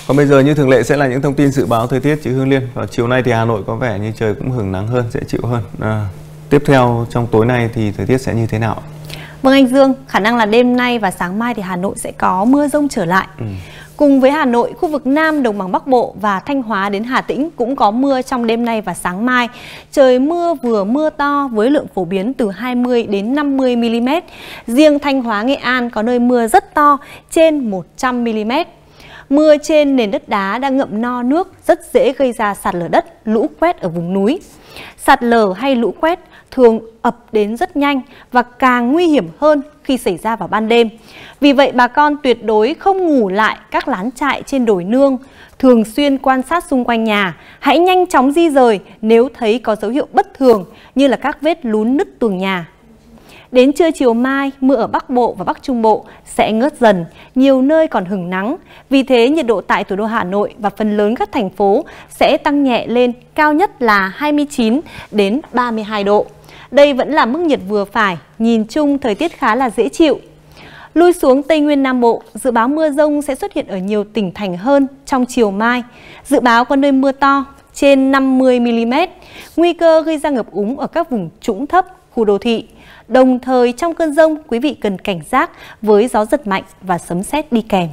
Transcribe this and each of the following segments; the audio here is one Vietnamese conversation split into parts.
Còn bây giờ như thường lệ sẽ là những thông tin dự báo thời tiết chị Hương Liên. Vào chiều nay thì Hà Nội có vẻ như trời cũng hưởng nắng hơn, dễ chịu hơn. Tiếp theo trong tối nay thì thời tiết sẽ như thế nào? Vâng anh Dương, khả năng là đêm nay và sáng mai thì Hà Nội sẽ có mưa rông trở lại. Cùng với Hà Nội, khu vực Nam, Đồng bằng Bắc Bộ và Thanh Hóa đến Hà Tĩnh cũng có mưa trong đêm nay và sáng mai. Trời mưa vừa mưa to với lượng phổ biến từ 20 đến 50 mm. Riêng Thanh Hóa, Nghệ An có nơi mưa rất to, trên 100 mm. Mưa trên nền đất đá đang ngậm no nước, rất dễ gây ra sạt lở đất, lũ quét ở vùng núi. Sạt lở hay lũ quét thường ập đến rất nhanh và càng nguy hiểm hơn khi xảy ra vào ban đêm. Vì vậy bà con tuyệt đối không ngủ lại các lán trại trên đồi nương, thường xuyên quan sát xung quanh nhà, hãy nhanh chóng di rời nếu thấy có dấu hiệu bất thường như là các vết lún nứt tường nhà. Đến trưa chiều mai, mưa ở Bắc Bộ và Bắc Trung Bộ sẽ ngớt dần, nhiều nơi còn hửng nắng. Vì thế, nhiệt độ tại thủ đô Hà Nội và phần lớn các thành phố sẽ tăng nhẹ lên, cao nhất là 29 đến 32 độ. Đây vẫn là mức nhiệt vừa phải, nhìn chung thời tiết khá là dễ chịu. Lui xuống Tây Nguyên Nam Bộ, dự báo mưa rông sẽ xuất hiện ở nhiều tỉnh thành hơn trong chiều mai. Dự báo có nơi mưa to, trên 50 mm, nguy cơ gây ra ngập úng ở các vùng trũng thấp, khu đô thị. Đồng thời trong cơn dông, quý vị cần cảnh giác với gió giật mạnh và sấm sét đi kèm.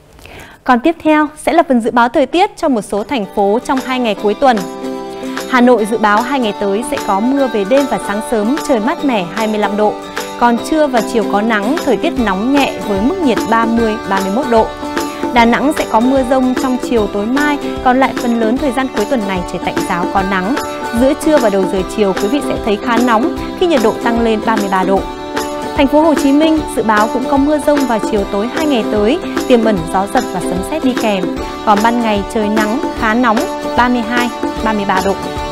Còn tiếp theo sẽ là phần dự báo thời tiết cho một số thành phố trong 2 ngày cuối tuần. Hà Nội dự báo 2 ngày tới sẽ có mưa về đêm và sáng sớm, trời mát mẻ 25 độ. Còn trưa và chiều có nắng, thời tiết nóng nhẹ với mức nhiệt 30-31 độ. Đà Nẵng sẽ có mưa rông trong chiều tối mai, còn lại phần lớn thời gian cuối tuần này trời tạnh giáo có nắng. Giữa trưa và đầu giờ chiều quý vị sẽ thấy khá nóng khi nhiệt độ tăng lên 33 độ. Thành phố Hồ Chí Minh dự báo cũng có mưa rông vào chiều tối 2 ngày tới, tiềm ẩn gió giật và sấm sét đi kèm. Còn ban ngày trời nắng khá nóng, 32-33 độ.